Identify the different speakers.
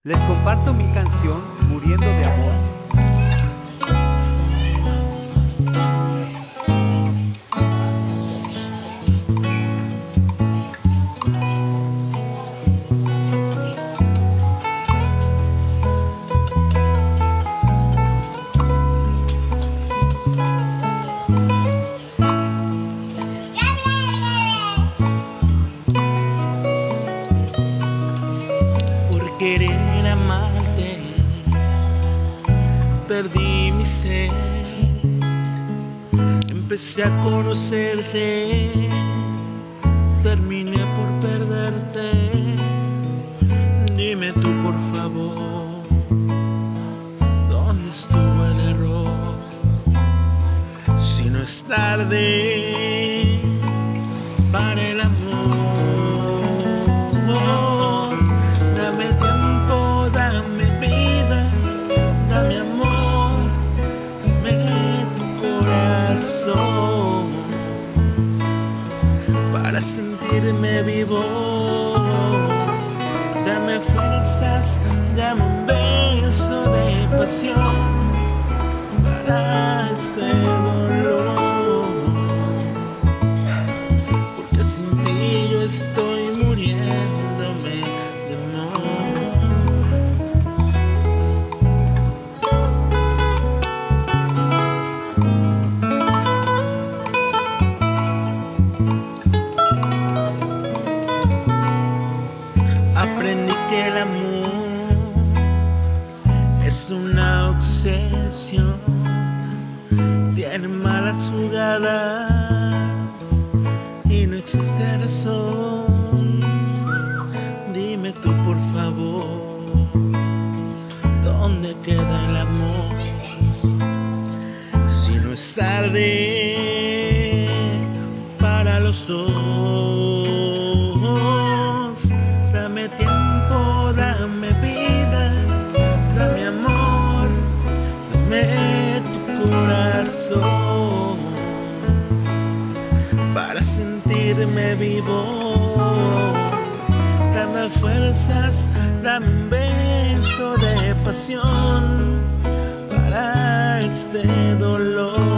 Speaker 1: Les comparto mi canción Muriendo de Amor.
Speaker 2: Querer amarte, perdí mi ser, empecé a conocerte, terminé por perderte. Dime tú por favor, ¿dónde estuvo el error? Si no es tarde para el amor. Dame tiempo, dame vida, dame amor, dame tu corazón para sentirme vivo. Dame fuerzas, dame un beso de pasión para este dolor, porque sin ti yo estoy muriéndome de amor. Aprendí que el amor es una obsesión, tiene malas jugadas y no existe razón. Dime tú por favor, ¿dónde queda el amor? Si no es tarde para los dos, dame tiempo, dame vida, dame amor, dame tu corazón para sentirme vivo. Dame fuerzas, dame un beso de pasión para este dolor.